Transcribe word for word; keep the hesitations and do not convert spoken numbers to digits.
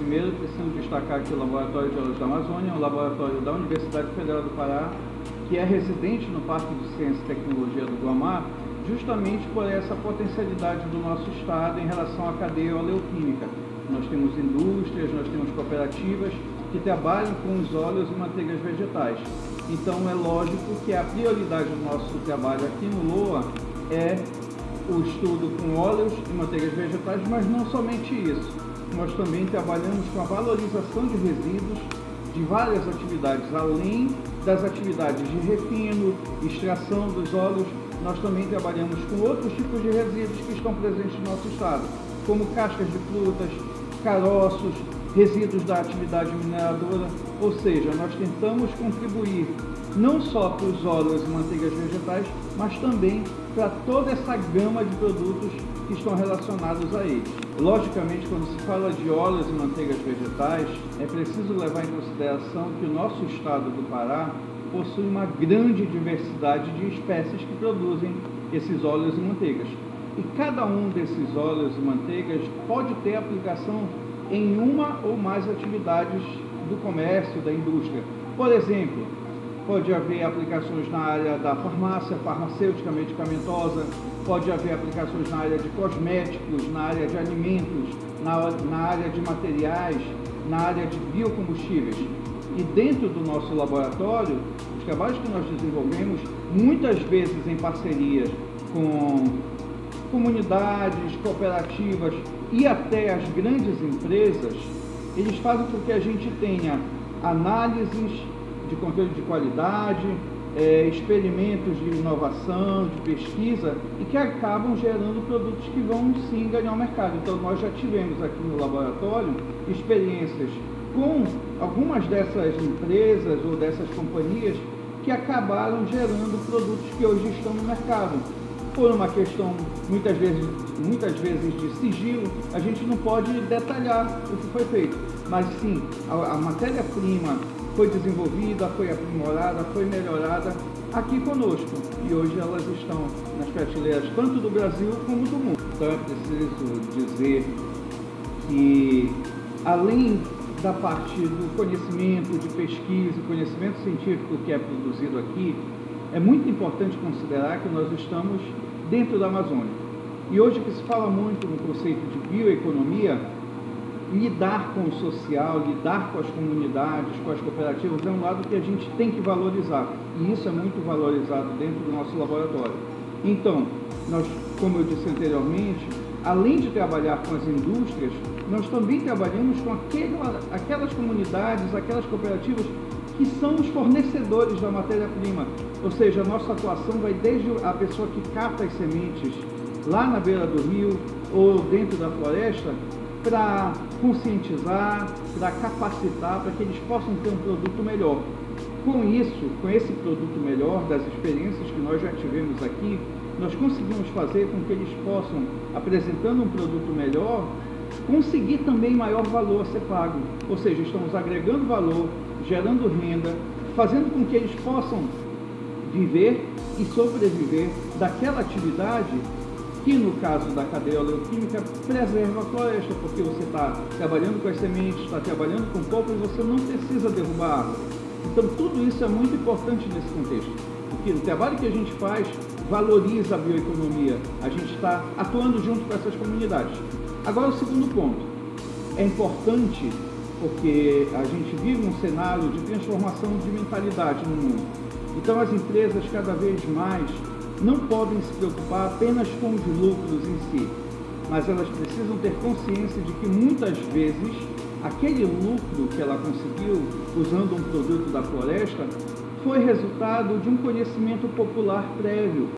primeiro preciso destacar que o Laboratório de Óleos da Amazônia é um laboratório da Universidade Federal do Pará, que é residente no Parque de Ciência e Tecnologia do Guamá, justamente por essa potencialidade do nosso estado em relação à cadeia oleoquímica. Nós temos indústrias, nós temos cooperativas que trabalham com os óleos e manteigas vegetais. Então é lógico que a prioridade do nosso trabalho aqui no LOA é o estudo com óleos e manteigas vegetais, mas não somente isso. Nós também trabalhamos com a valorização de resíduos de várias atividades, além das atividades de refino, extração dos óleos. Nós também trabalhamos com outros tipos de resíduos que estão presentes no nosso estado, como cascas de frutas, caroços, resíduos da atividade mineradora, ou seja, nós tentamos contribuir não só para os óleos e manteigas vegetais, mas também para toda essa gama de produtos que estão relacionados a eles. Logicamente, quando se fala de óleos e manteigas vegetais, é preciso levar em consideração que o nosso estado do Pará possui uma grande diversidade de espécies que produzem esses óleos e manteigas. E cada um desses óleos e manteigas pode ter aplicação em uma ou mais atividades do comércio, da indústria. Por exemplo, pode haver aplicações na área da farmácia, farmacêutica, medicamentosa, pode haver aplicações na área de cosméticos, na área de alimentos, na, na área de materiais, na área de biocombustíveis. E dentro do nosso laboratório, os trabalhos que nós desenvolvemos, muitas vezes em parcerias com comunidades, cooperativas e até as grandes empresas, eles fazem com que a gente tenha análises de controle de qualidade, é, experimentos de inovação, de pesquisa, e que acabam gerando produtos que vão sim ganhar o mercado. Então nós já tivemos aqui no laboratório experiências com algumas dessas empresas ou dessas companhias que acabaram gerando produtos que hoje estão no mercado. Por uma questão, muitas vezes, muitas vezes de sigilo, a gente não pode detalhar o que foi feito. Mas sim, a, a matéria-prima foi desenvolvida, foi aprimorada, foi melhorada aqui conosco. E hoje elas estão nas prateleiras tanto do Brasil como do mundo. Então é preciso dizer que, além da parte do conhecimento, de pesquisa, conhecimento científico que é produzido aqui, é muito importante considerar que nós estamos dentro da Amazônia. E hoje que se fala muito no conceito de bioeconomia, lidar com o social, lidar com as comunidades, com as cooperativas, é um lado que a gente tem que valorizar. E isso é muito valorizado dentro do nosso laboratório. Então, nós, como eu disse anteriormente, além de trabalhar com as indústrias, nós também trabalhamos com aquela, aquelas comunidades, aquelas cooperativas que são os fornecedores da matéria-prima. Ou seja, a nossa atuação vai desde a pessoa que capta as sementes lá na beira do rio ou dentro da floresta, para conscientizar, para capacitar, para que eles possam ter um produto melhor. Com isso, com esse produto melhor, das experiências que nós já tivemos aqui, nós conseguimos fazer com que eles possam, apresentando um produto melhor, conseguir também maior valor a ser pago. Ou seja, estamos agregando valor, gerando renda, fazendo com que eles possam viver e sobreviver daquela atividade que, no caso da cadeia oleoquímica, preserva a floresta, porque você está trabalhando com as sementes, está trabalhando com copo e você não precisa derrubar a árvore. Então, tudo isso é muito importante nesse contexto, porque o trabalho que a gente faz valoriza a bioeconomia, a gente está atuando junto com essas comunidades. Agora, o segundo ponto, é importante porque a gente vive um cenário de transformação de mentalidade no mundo. Então, as empresas, cada vez mais, não podem se preocupar apenas com os lucros em si, mas elas precisam ter consciência de que, muitas vezes, aquele lucro que ela conseguiu usando um produto da floresta foi resultado de um conhecimento popular prévio,